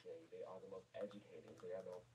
nurturing. They are the most educating. They are the most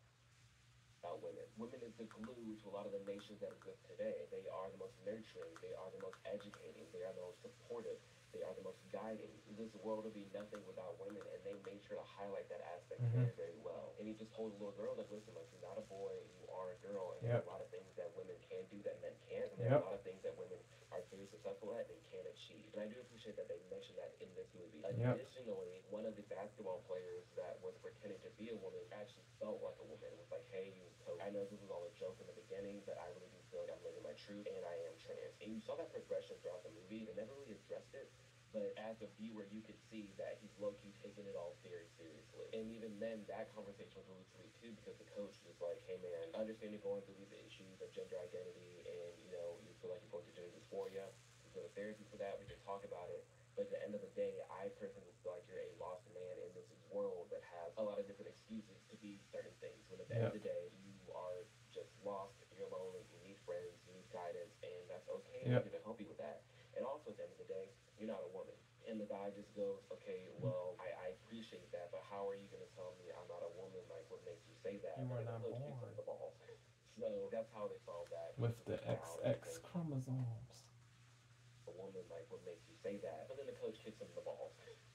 about women. Women is the glue to a lot of the nations that exist today. They are the most nurturing. They are the most educating. They are the most supportive. They are the most guiding. This world would be nothing without women, and they made sure to highlight that aspect very, very well. And he just told the little girl, like, listen, like, you're not a boy, you are a girl, and there are a lot of things that women can do that men can't, and there are a lot of things that women are very successful at and can achieve. And I do appreciate that they mentioned that in this movie. Additionally, one of the basketball players that was pretending to be a woman actually felt like a woman. It was like, hey, coach, I know this was all a joke in the beginning, but I really do feel like I'm living my truth, and I am trans. And you saw that progression throughout the movie. They never really addressed it, but as a viewer, you could see that he's low-key taking it all very seriously. And even then, that conversation was really sweet, too, because the coach was like, hey, man, I understand you're going through these issues of gender identity, and, you know, you feel like you're going through gender dysphoria. You go to therapy for that. We can talk about it. But at the end of the day, I personally feel like you're a lost man in this world that has a lot of different excuses to be certain things. When at the end of the day, you are just lost, you're lonely, you need friends, you need guidance, and that's okay. I'm going to help you with that. And also, at the end of the day, you're not a woman. And the guy just goes, okay, well, I appreciate that, but how are you going to tell me I'm not a woman? Like, what makes you say that? You were And the not coach kicks him born in the balls. So that's how they solve that. with the XX chromosomes. A woman, like, what makes you say that? But then the coach kicks him in the balls.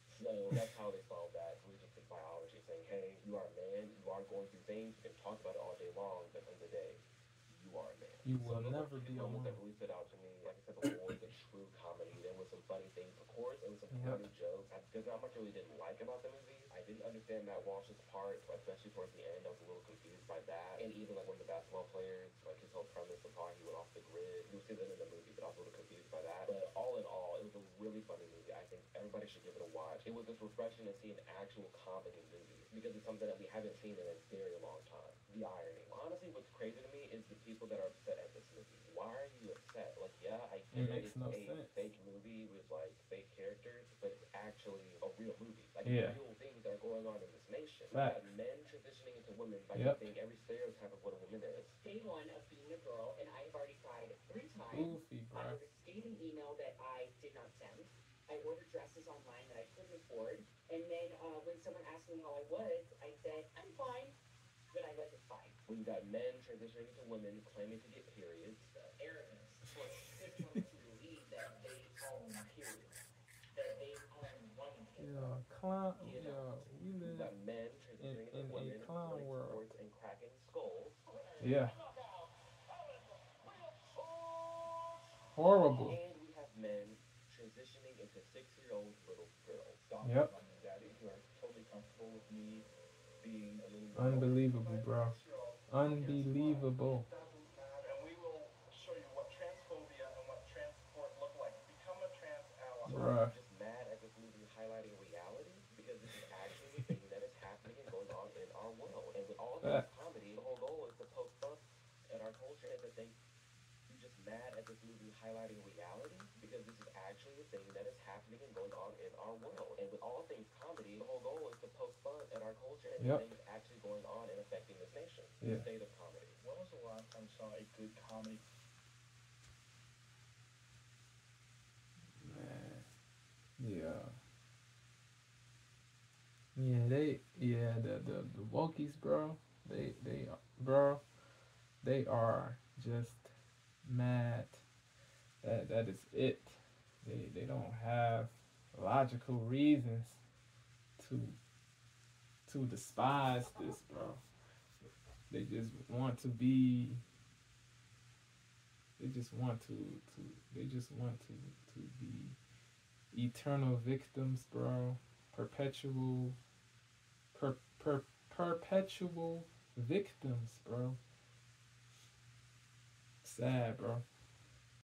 So that's how they solve that. We just take biology, saying, hey, you are a man, you are going through things, you can talk about it all day long, but at the end of the day, you are a man. You So will those are never two be a moments woman. that really stood out to me. Like I said before, it's a true comedy. There was some funny things, of course. There was some funny jokes. There's not much I really didn't like about the movie. I didn't understand Matt Walsh's part, especially towards the end. I was a little confused by that. And even like one of the basketball players, like his whole premise of how he went off the grid. You'll see that in the movie, but I was a little confused by that. But all in all, it was a really funny movie. I think everybody should give it a watch. It was just refreshing to see an actual comedy movie because it's something that we haven't seen in a very long time. The irony. Honestly, what's crazy to me is the people that are upset at this movie. Why are you upset? Like, yeah, I get it. It's a fake movie with like fake characters, but it's actually a real movie. Like, real things that are going on in this nation. We got men transitioning into women by using every stereotype of what a woman is. Day one of being a girl, and I've already tried 3 times. I wrote a scathing email that I did not send. I ordered dresses online that I couldn't afford. And then when someone asked me how I was, I said, I'm fine. But I wasn't fine. When you got men transitioning to women claiming to get periods, the arrogance for this woman to believe that they own periods, that they own woman. Yeah, clown. You know, Yeah, we you live got men transitioning in into a women, clown playing world. sports and cracking skulls. Yeah. Horrible. And we have men transitioning into 6-year-old little girls. Yep. Daddy, you are totally comfortable with me being a little girl. Unbelievable, bro. Unbelievable. And we will show you what transphobia and what trans support look like. Become a trans ally. So Bruh. I'm just mad at this movie highlighting reality because this is actually a thing that is happening and going on in our world. And with all this comedy, the whole goal is to poke fun at our culture and to think you're just mad at this movie highlighting reality because this is actually a thing that is happening and going on in our world. And with all things comedy, the whole goal is to poke fun at our culture and things actually going on and affecting this nation. The state of comedy. When was the last time you saw a good comedy? Man. Yeah. The Wokies, bro. Bro, they are just mad. That is it. They don't have logical reasons to despise this, bro. They just want to be. They just want to. They just want to be eternal victims, bro. Perpetual. Perpetual victims, bro. Sad, bro.